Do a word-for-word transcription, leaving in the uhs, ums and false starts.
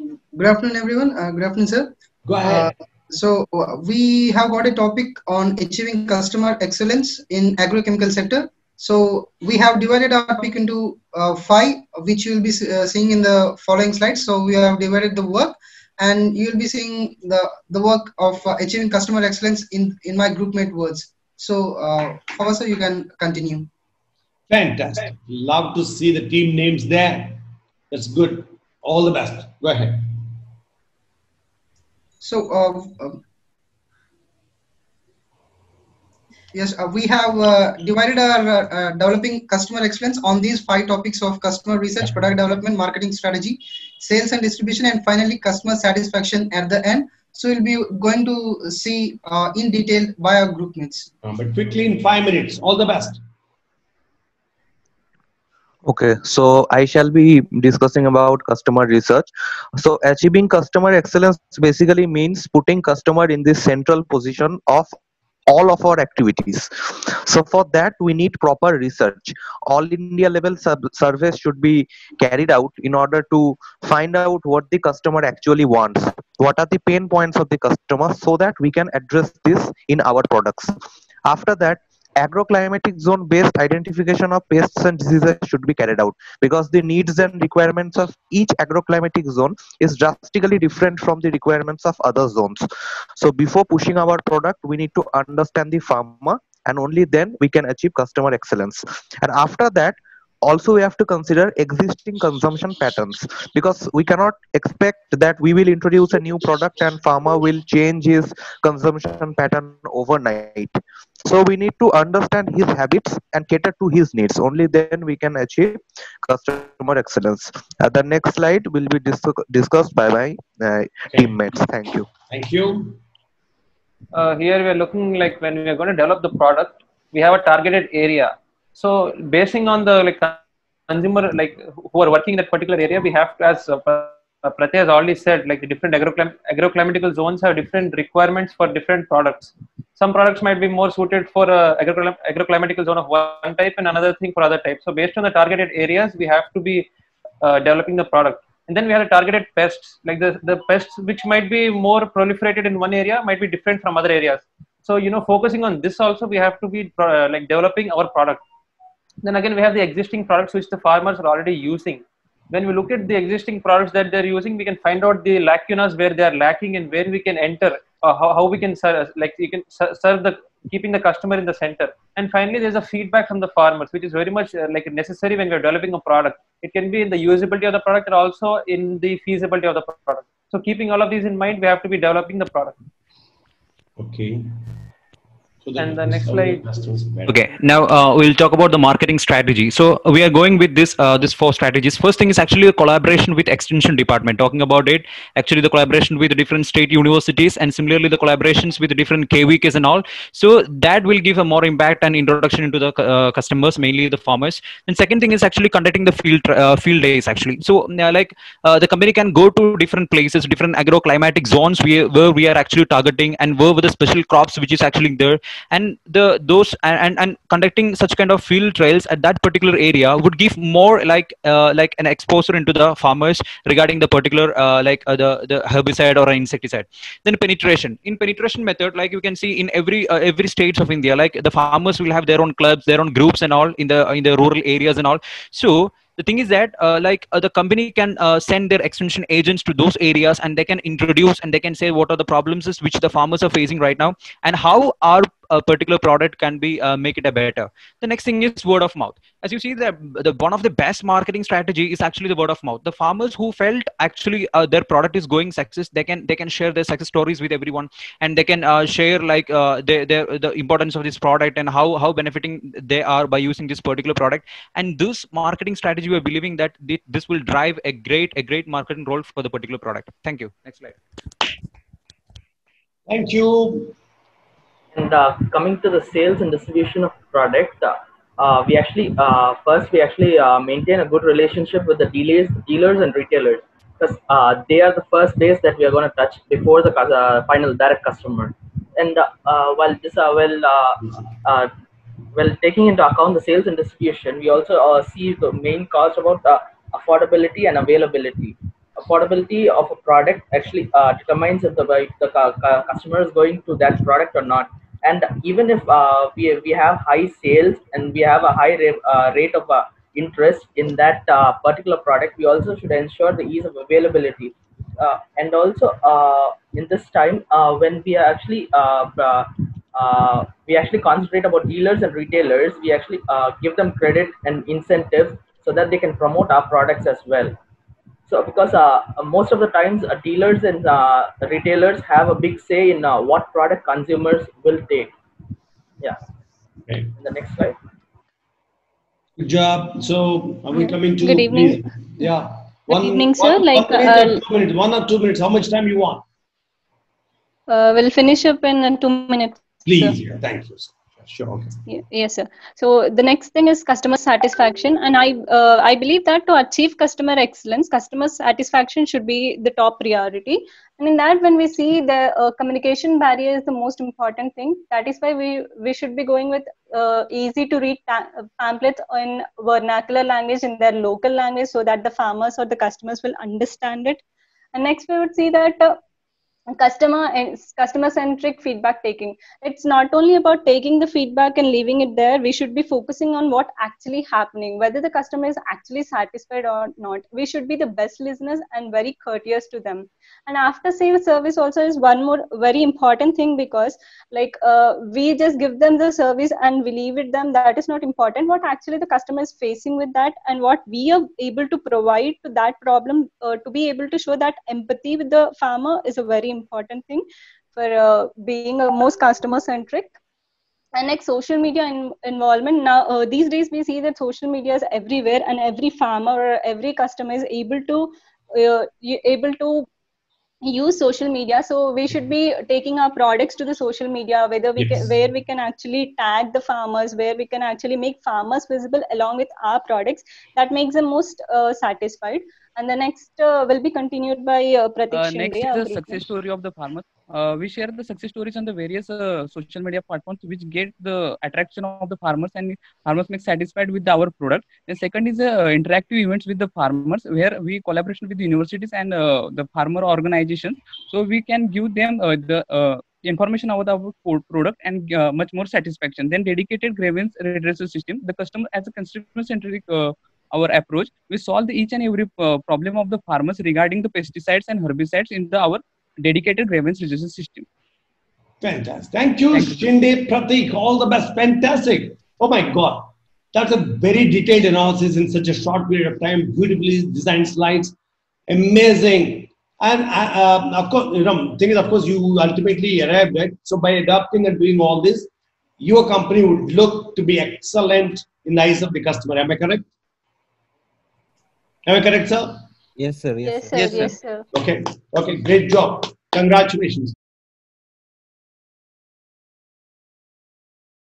good afternoon, everyone. Uh, good afternoon, sir. Go ahead. Uh, so uh, we have got a topic on achieving customer excellence in agrochemical sector. So we have divided our topic into uh, five, which you will be uh, seeing in the following slides. So we have divided the work, and you will be seeing the the work of uh, achieving customer excellence in in my groupmate words. So, uh, Fawaz, you can continue. Fantastic. Love to see the team names there. That's good. All the best. Go ahead. So, uh, uh, yes, uh, we have uh, divided our uh, uh, developing customer excellence on these five topics of customer research, product development, marketing strategy, sales and distribution, and finally customer satisfaction at the end. So we'll be going to see uh, in detail by our group mates. Um, but quickly in five minutes. All the best. Okay, so I shall be discussing about customer research. So achieving customer excellence basically means putting customer in the central position of all of our activities. So for that we need proper research. All India level sub surveys should be carried out in order to find out what the customer actually wants, what are the pain points of the customer, so that we can address this in our products. After that, agroclimatic zone based identification of pests and diseases should be carried out, because the needs and requirements of each agroclimatic zone is drastically different from the requirements of other zones. So before pushing our product we need to understand the farmer, and only then we can achieve customer excellence. And after that, also we have to consider existing consumption patterns, because we cannot expect that we will introduce a new product and farmer will change his consumption pattern overnight. So we need to understand his habits and cater to his needs. Only then we can achieve customer excellence. Uh, the next slide will be dis discussed by my uh, teammates. Thank you. Thank you. Uh, here we are looking like when we are going to develop the product, we have a targeted area. So basing on the like consumer like who are working in that particular area, we have to, as uh, Pratyay has already said, like the different agroclim agroclimatical zones have different requirements for different products. Some products might be more suited for a agroclim agroclimatical zone of one type and another thing for other types. So based on the targeted areas, we have to be uh, developing the product. And then we have the targeted pests, like the, the pests which might be more proliferated in one area might be different from other areas. So, you know, focusing on this also, we have to be uh, like developing our product. Then again, we have the existing products which the farmers are already using. When we look at the existing products that they're using, we can find out the lacunas where they are lacking and where we can enter, uh, how, how we can serve, like you can serve the, keeping the customer in the center. And finally, there's a feedback from the farmers, which is very much uh, like necessary when we're developing a product. It can be in the usability of the product and also in the feasibility of the product. So keeping all of these in mind, we have to be developing the product. Okay. So and the next slide. Okay, now uh, we'll talk about the marketing strategy. So we are going with this uh, this four strategies. First thing is actually a collaboration with extension department. Talking about it, actually the collaboration with the different state universities, and similarly the collaborations with the different K V Ks and all. So that will give a more impact and introduction into the uh, customers, mainly the farmers. And second thing is actually conducting the field uh, field days actually. So uh, like uh, the company can go to different places, different agroclimatic zones where, where we are actually targeting, and where with the special crops which is actually there. And the those and, and conducting such kind of field trials at that particular area would give more like uh, like an exposure into the farmers regarding the particular uh, like uh, the the herbicide or insecticide. Then penetration. In penetration method, like you can see in every uh, every states of India, like the farmers will have their own clubs, their own groups and all in the in the rural areas and all. So the thing is that uh, like uh, the company can uh, send their extension agents to those areas, and they can introduce and they can say what are the problems which the farmers are facing right now, and how our a particular product can be uh, make it a better. The next thing is word of mouth. As you see, the, the one of the best marketing strategy is actually the word of mouth. The farmers who felt actually uh, their product is going success, they can they can share their success stories with everyone, and they can uh, share like uh, their, their the importance of this product and how how benefiting they are by using this particular product. And this marketing strategy, we are believing that this will drive a great a great marketing role for the particular product. Thank you. Next slide. Thank you. And uh, coming to the sales and distribution of product, uh, uh, we actually uh, first we actually uh, maintain a good relationship with the dealers, dealers and retailers, because uh, they are the first base that we are going to touch before the uh, final direct customer. And uh, uh, while this uh, well, uh, uh, well taking into account the sales and distribution, we also uh, see the main cost about uh, affordability and availability. affordability of a product actually uh, determines if the, if the cu- customer is going to that product or not. And even if uh, we, we have high sales and we have a high ra- uh, rate of uh, interest in that uh, particular product, we also should ensure the ease of availability. Uh, and also uh, in this time uh, when we are actually uh, uh, uh, we actually concentrate about dealers and retailers, we actually uh, give them credit and incentives so that they can promote our products as well. So because uh, most of the times uh, dealers and uh, retailers have a big say in uh, what product consumers will take. Yeah. Okay. In the next slide. Good job. So are we coming to? Good evening. Please. Yeah. Good One, evening, sir. one, Like, one minute uh, or two minutes. One or two minutes. How much time you want? uh, we'll finish up in uh, two minutes. Please. Sir. Yeah. Thank you. Sir. Sure. Okay. Ye- Yes, sir. So the next thing is customer satisfaction, and I uh, I believe that to achieve customer excellence, customer satisfaction should be the top priority. And in that, when we see the uh, communication barrier is the most important thing, that is why we we should be going with uh, easy to read pa- pamphlets in vernacular language, in their local language, so that the farmers or the customers will understand it. And next, we would see that. Uh, customer and customer centric feedback taking, it's not only about taking the feedback and leaving it there. We should be focusing on what actually happening, whether the customer is actually satisfied or not. We should be the best listeners and very courteous to them. And after sales service also is one more very important thing, because like uh, we just give them the service and we leave it them. That is not important. What actually the customer is facing with that, and what we are able to provide to that problem, uh, to be able to show that empathy with the farmer is a very important thing for uh, being a most customer centric. And like social media in, involvement now, uh, these days we see that social media is everywhere, and every farmer or every customer is able to uh, able to use social media. So we should be taking our products to the social media, whether we Yes. can, where we can actually tag the farmers, where we can actually make farmers visible along with our products. That makes them most uh, satisfied. And the next uh, will be continued by uh, Pratik Uh, Shinde, next is our the brief success mentor. story of the farmers. Uh, we share the success stories on the various uh, social media platforms, which get the attraction of the farmers, and farmers make satisfied with our product. The second is uh, interactive events with the farmers, where we collaboration with the universities and uh, the farmer organizations, so we can give them uh, the uh, information about our pro- product and uh, much more satisfaction. Then dedicated grievance redressal system. The customer as a customer centric. Uh, our approach, we solve the each and every uh, problem of the farmers regarding the pesticides and herbicides in the our dedicated grievance resolution system. Fantastic. Thank you, Thank you, sir. Shinde, Pratik. All the best. Fantastic. Oh my God. That's a very detailed analysis in such a short period of time. Beautifully designed slides. Amazing. And uh, um, of course, you know, thing is, of course, you ultimately arrived at. So by adopting and doing all this, your company would look to be excellent in the eyes of the customer. Am I correct? Am I correct, sir? Yes, sir. Yes, Yes, sir. sir. Yes, sir. Yes, sir. Okay. Okay. Great job. Congratulations.